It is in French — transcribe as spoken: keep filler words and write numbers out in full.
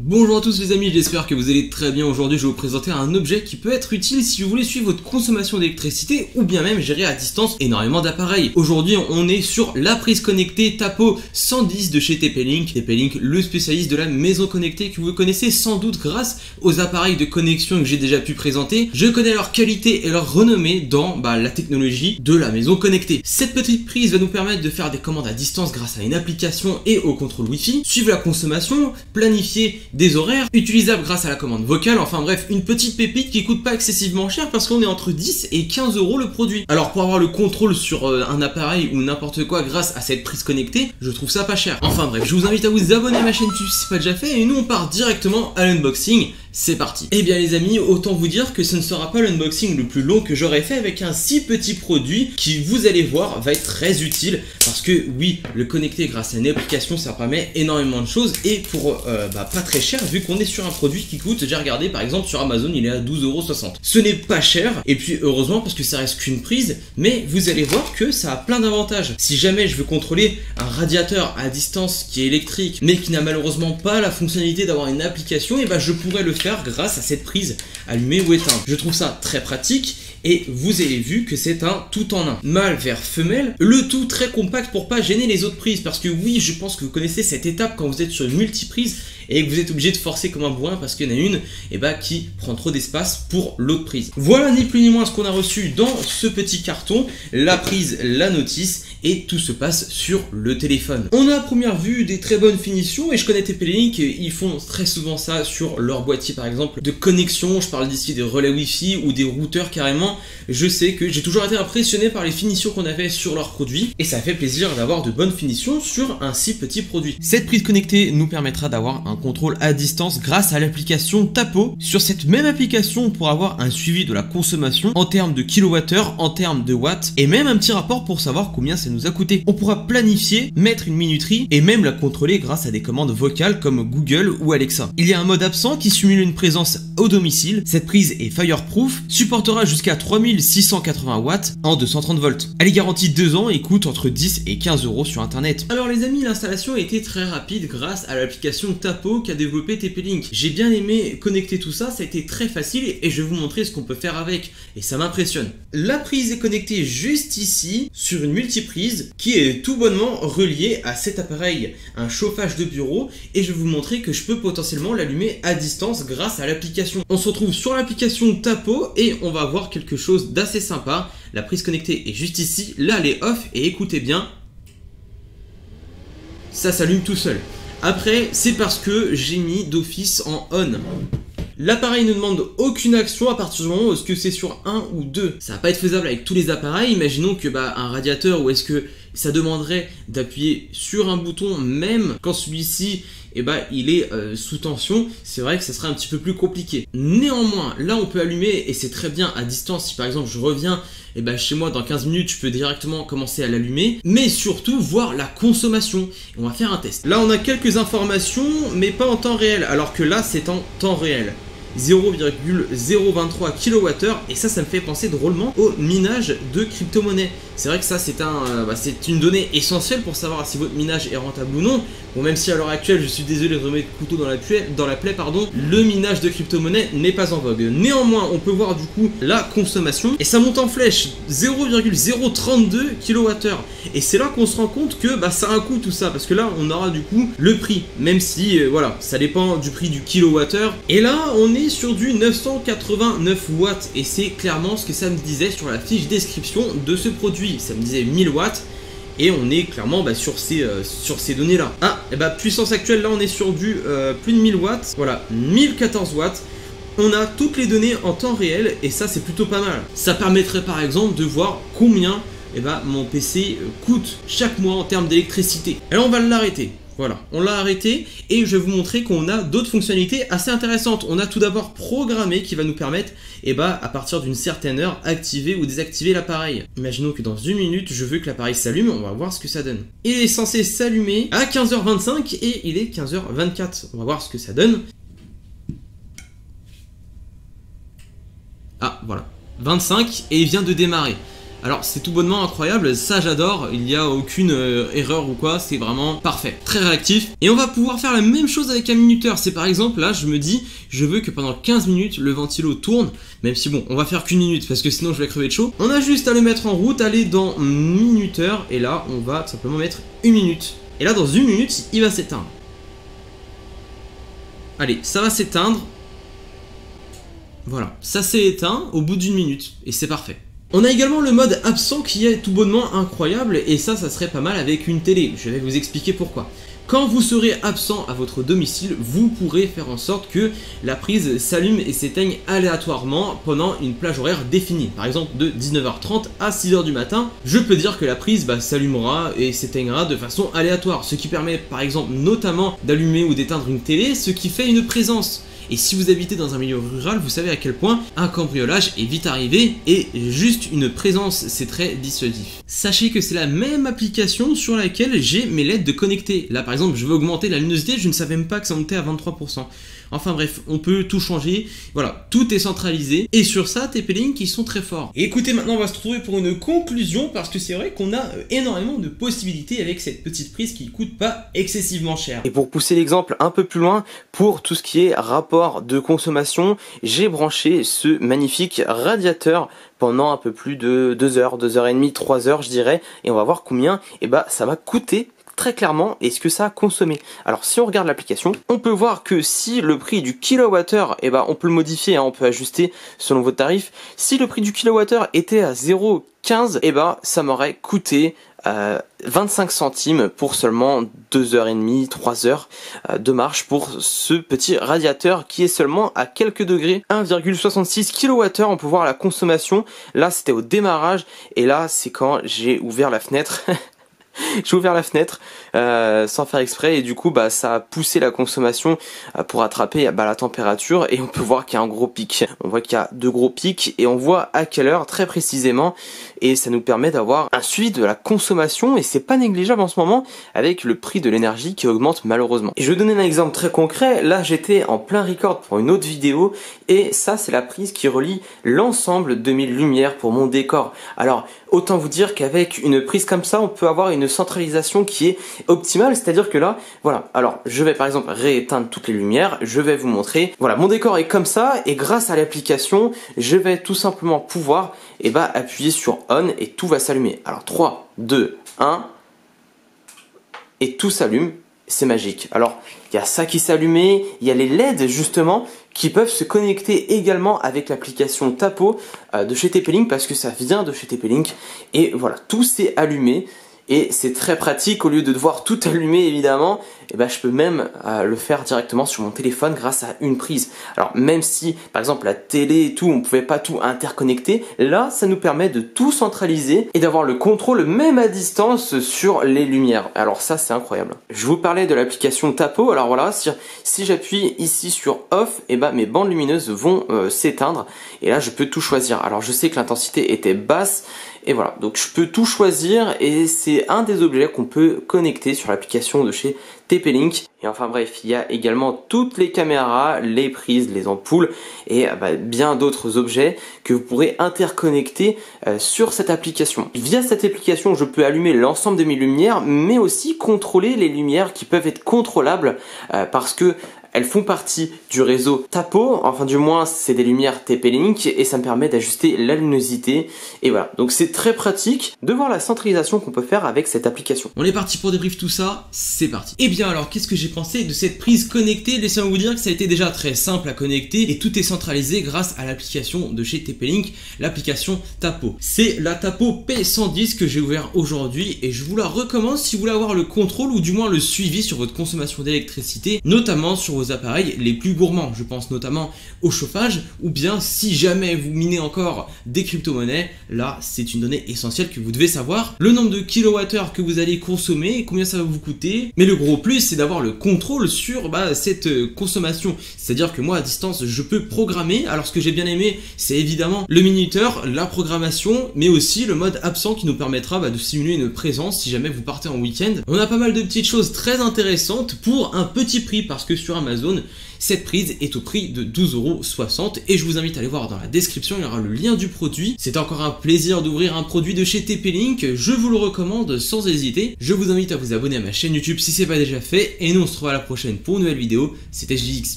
Bonjour à tous les amis, j'espère que vous allez très bien. Aujourd'hui je vais vous présenter un objet qui peut être utile si vous voulez suivre votre consommation d'électricité ou bien même gérer à distance énormément d'appareils. Aujourd'hui on est sur la prise connectée Tapo cent dix de chez T P-Link. T P-Link, le spécialiste de la maison connectée que vous connaissez sans doute grâce aux appareils de connexion que j'ai déjà pu présenter. Je connais leur qualité et leur renommée dans bah, la technologie de la maison connectée. Cette petite prise va nous permettre de faire des commandes à distance grâce à une application et au contrôle Wi-Fi, suivre la consommation, planifier des horaires, utilisables grâce à la commande vocale, enfin bref, une petite pépite qui coûte pas excessivement cher parce qu'on est entre dix et quinze euros le produit. Alors pour avoir le contrôle sur euh, un appareil ou n'importe quoi grâce à cette prise connectée, je trouve ça pas cher. Enfin bref, je vous invite à vous abonner à ma chaîne si c'est pas déjà fait et nous on part directement à l'unboxing. C'est parti. Et bien les amis, autant vous dire que ce ne sera pas l'unboxing le plus long que j'aurais fait avec un si petit produit qui, vous allez voir, va être très utile parce que oui, le connecter grâce à une application ça permet énormément de choses et pour euh, bah, pas très cher vu qu'on est sur un produit qui coûte, j'ai regardé par exemple sur Amazon, il est à douze euros soixante. Ce n'est pas cher et puis heureusement parce que ça reste qu'une prise, mais vous allez voir que ça a plein d'avantages. Si jamais je veux contrôler un radiateur à distance qui est électrique mais qui n'a malheureusement pas la fonctionnalité d'avoir une application, et bah je pourrais le faire grâce à cette prise allumée ou éteinte. Je trouve ça très pratique et vous avez vu que c'est un tout en un. Mâle vers femelle, le tout très compact pour pas gêner les autres prises parce que oui, je pense que vous connaissez cette étape quand vous êtes sur une multiprise et que vous êtes obligé de forcer comme un bourrin parce qu'il y en a une et bah, qui prend trop d'espace pour l'autre prise. Voilà ni plus ni moins ce qu'on a reçu dans ce petit carton, la prise, la notice et tout se passe sur le téléphone. On a à première vue des très bonnes finitions et je connais T P-Link, ils font très souvent ça sur leur boîtier par exemple de connexion, je parle d'ici des relais Wi-Fi ou des routeurs carrément. Je sais que j'ai toujours été impressionné par les finitions qu'on avait sur leurs produits et ça fait plaisir d'avoir de bonnes finitions sur un si petit produit. Cette prise connectée nous permettra d'avoir un contrôle à distance grâce à l'application Tapo. Sur cette même application, on pourra avoir un suivi de la consommation en termes de kilowattheure, en termes de watts et même un petit rapport pour savoir combien ça nous a coûté. On pourra planifier, mettre une minuterie et même la contrôler grâce à des commandes vocales comme Google ou Alexa. Il y a un mode absent qui simule une présence au domicile. Cette prise est fireproof, supportera jusqu'à trois mille six cent quatre-vingts watts en deux cent trente volts. Elle est garantie deux ans et coûte entre dix et quinze euros sur internet. Alors les amis, l'installation a été très rapide grâce à l'application Tapo qu'a développé T P-Link. J'ai bien aimé connecter tout ça, ça a été très facile et je vais vous montrer ce qu'on peut faire avec et ça m'impressionne. La prise est connectée juste ici sur une multiprise qui est tout bonnement reliée à cet appareil, un chauffage de bureau, et je vais vous montrer que je peux potentiellement l'allumer à distance grâce à l'application. On se retrouve sur l'application Tapo et on va voir quelque chose d'assez sympa. La prise connectée est juste ici, là elle est off et écoutez bien, ça s'allume tout seul. Après, c'est parce que j'ai mis d'office en on. L'appareil ne demande aucune action à partir du moment où est-ce que c'est sur un ou deux. Ça va pas être faisable avec tous les appareils. Imaginons que bah, un radiateur où est-ce que ça demanderait d'appuyer sur un bouton même quand celui-ci eh bah, il est euh, sous tension, c'est vrai que ça serait un petit peu plus compliqué. Néanmoins, là on peut allumer et c'est très bien à distance. Si par exemple je reviens et bah, chez moi dans quinze minutes, je peux directement commencer à l'allumer, mais surtout voir la consommation. Et on va faire un test. Là on a quelques informations, mais pas en temps réel, alors que là c'est en temps réel. zéro virgule zéro vingt-trois kilowattheures et ça ça me fait penser drôlement au minage de crypto-monnaie. C'est vrai que ça c'est un, euh, bah, c'est une donnée essentielle pour savoir si votre minage est rentable ou non. Bon, même si à l'heure actuelle je suis désolé de remettre le couteau dans la plaie, dans la plaie pardon, le minage de crypto-monnaie n'est pas en vogue. Néanmoins on peut voir du coup la consommation et ça monte en flèche, zéro virgule zéro trente-deux kilowattheures. Et c'est là qu'on se rend compte que bah, ça a un coût tout ça, parce que là on aura du coup le prix, même si euh, voilà, ça dépend du prix du kilowattheure. Et là on est sur du neuf cent quatre-vingt-neuf watts et c'est clairement ce que ça me disait sur la fiche description de ce produit. Ça me disait mille watts et on est clairement bah, sur ces, euh, sur ces données là. Ah, et bah puissance actuelle, là on est sur du euh, plus de mille watts, voilà, mille quatorze watts. On a toutes les données en temps réel et ça c'est plutôt pas mal. Ça permettrait par exemple de voir combien eh bah, mon P C coûte chaque mois en termes d'électricité. Et là on va l'arrêter. Voilà, on l'a arrêté et je vais vous montrer qu'on a d'autres fonctionnalités assez intéressantes. On a tout d'abord programmé qui va nous permettre, et bah, à partir d'une certaine heure, activer ou désactiver l'appareil. Imaginons que dans une minute, je veux que l'appareil s'allume, on va voir ce que ça donne. Il est censé s'allumer à quinze heures vingt-cinq et il est quinze heures vingt-quatre. On va voir ce que ça donne. Ah, voilà, vingt-cinq et il vient de démarrer. Alors c'est tout bonnement incroyable, ça j'adore, il n'y a aucune euh, erreur ou quoi, c'est vraiment parfait, très réactif. Et on va pouvoir faire la même chose avec un minuteur, c'est par exemple là je me dis, je veux que pendant quinze minutes le ventilo tourne, même si bon, on va faire qu'une minute parce que sinon je vais crever de chaud. On a juste à le mettre en route, aller dans minuteur, et là on va tout simplement mettre une minute. Et là dans une minute, il va s'éteindre. Allez, ça va s'éteindre. Voilà, ça s'est éteint au bout d'une minute, et c'est parfait. On a également le mode absent qui est tout bonnement incroyable, et ça, ça serait pas mal avec une télé. Je vais vous expliquer pourquoi. Quand vous serez absent à votre domicile, vous pourrez faire en sorte que la prise s'allume et s'éteigne aléatoirement pendant une plage horaire définie. Par exemple, de dix-neuf heures trente à six heures du matin, je peux dire que la prise bah, s'allumera et s'éteignera de façon aléatoire, ce qui permet par exemple notamment d'allumer ou d'éteindre une télé, ce qui fait une présence. Et si vous habitez dans un milieu rural, vous savez à quel point un cambriolage est vite arrivé et juste une présence, c'est très dissuasif. Sachez que c'est la même application sur laquelle j'ai mes L E D de connectés. Là par exemple, je veux augmenter la luminosité, je ne savais même pas que ça montait à vingt-trois pour cent. Enfin bref, on peut tout changer, voilà, tout est centralisé, et sur ça, T P-Link, ils sont très forts. Et écoutez, maintenant on va se trouver pour une conclusion, parce que c'est vrai qu'on a énormément de possibilités avec cette petite prise qui coûte pas excessivement cher. Et pour pousser l'exemple un peu plus loin, pour tout ce qui est rapport de consommation, j'ai branché ce magnifique radiateur pendant un peu plus de deux heures, deux heures et demie, trois heures je dirais, et on va voir combien et bah, ça m'a coûté très clairement et ce que ça a consommé. Alors si on regarde l'application, on peut voir que si le prix du kilowattheure, eh ben, on peut le modifier, hein, on peut ajuster selon votre tarif. Si le prix du kilowattheure était à zéro virgule quinze, eh ben, ça m'aurait coûté euh, vingt-cinq centimes pour seulement deux heures trente, trois heures euh, de marche pour ce petit radiateur qui est seulement à quelques degrés. un virgule soixante-six kilowattheure, on peut voir la consommation. Là c'était au démarrage et là c'est quand j'ai ouvert la fenêtre. J'ai ouvert la fenêtre euh, sans faire exprès et du coup bah, ça a poussé la consommation euh, pour attraper bah, la température et on peut voir qu'il y a un gros pic. On voit qu'il y a deux gros pics et on voit à quelle heure très précisément et ça nous permet d'avoir un suivi de la consommation et c'est pas négligeable en ce moment avec le prix de l'énergie qui augmente malheureusement. Et je vais donner un exemple très concret. Là j'étais en plein record pour une autre vidéo et ça c'est la prise qui relie l'ensemble de mes lumières pour mon décor. Alors autant vous dire qu'avec une prise comme ça on peut avoir une centralisation qui est optimale, c'est-à-dire que là, voilà, alors je vais par exemple rééteindre toutes les lumières, je vais vous montrer, voilà, mon décor est comme ça et grâce à l'application, je vais tout simplement pouvoir et bah, appuyer sur on et tout va s'allumer. Alors trois, deux, un et tout s'allume, c'est magique. Alors il y a ça qui s'est allumé, il y a les L E D justement qui peuvent se connecter également avec l'application Tapo euh, de chez T P-Link parce que ça vient de chez T P-Link et voilà, tout s'est allumé. Et c'est très pratique, au lieu de devoir tout allumer évidemment, et ben je peux même euh, le faire directement sur mon téléphone grâce à une prise. Alors même si par exemple la télé et tout, on pouvait pas tout interconnecter, là ça nous permet de tout centraliser et d'avoir le contrôle même à distance sur les lumières. Alors ça c'est incroyable. Je vous parlais de l'application Tapo, alors voilà, si, si j'appuie ici sur off, et ben mes bandes lumineuses vont euh, s'éteindre et là je peux tout choisir. Alors je sais que l'intensité était basse, et voilà, donc je peux tout choisir et c'est un des objets qu'on peut connecter sur l'application de chez T P-Link. Et enfin bref, il y a également toutes les caméras, les prises, les ampoules et bah, bien d'autres objets que vous pourrez interconnecter euh, sur cette application. Via cette application, je peux allumer l'ensemble de mes lumières, mais aussi contrôler les lumières qui peuvent être contrôlables euh, parce que elles font partie du réseau Tapo, enfin du moins c'est des lumières T P-Link et ça me permet d'ajuster la luminosité et voilà, donc c'est très pratique de voir la centralisation qu'on peut faire avec cette application. On est parti pour débrief tout ça, c'est parti. Et bien alors qu'est-ce que j'ai pensé de cette prise connectée? Laissez-moi vous dire que ça a été déjà très simple à connecter et tout est centralisé grâce à l'application de chez T P-Link, l'application Tapo. C'est la Tapo P cent dix que j'ai ouvert aujourd'hui et je vous la recommande si vous voulez avoir le contrôle ou du moins le suivi sur votre consommation d'électricité, notamment sur vos appareils les plus gourmands. Je pense notamment au chauffage ou bien si jamais vous minez encore des crypto-monnaies, là c'est une donnée essentielle que vous devez savoir. Le nombre de kilowattheures que vous allez consommer, combien ça va vous coûter. Mais le gros plus c'est d'avoir le contrôle sur bah, cette euh, consommation. C'est-à-dire que moi à distance je peux programmer. Alors ce que j'ai bien aimé c'est évidemment le minuteur, la programmation, mais aussi le mode absent qui nous permettra bah, de simuler une présence si jamais vous partez en week-end. On a pas mal de petites choses très intéressantes pour un petit prix parce que sur Amazon Amazon. Cette prise est au prix de douze euros soixante et je vous invite à aller voir dans la description, il y aura le lien du produit. C'est encore un plaisir d'ouvrir un produit de chez T P Link, je vous le recommande sans hésiter. Je vous invite à vous abonner à ma chaîne YouTube si ce n'est pas déjà fait et nous on se retrouve à la prochaine pour une nouvelle vidéo. C'était J X.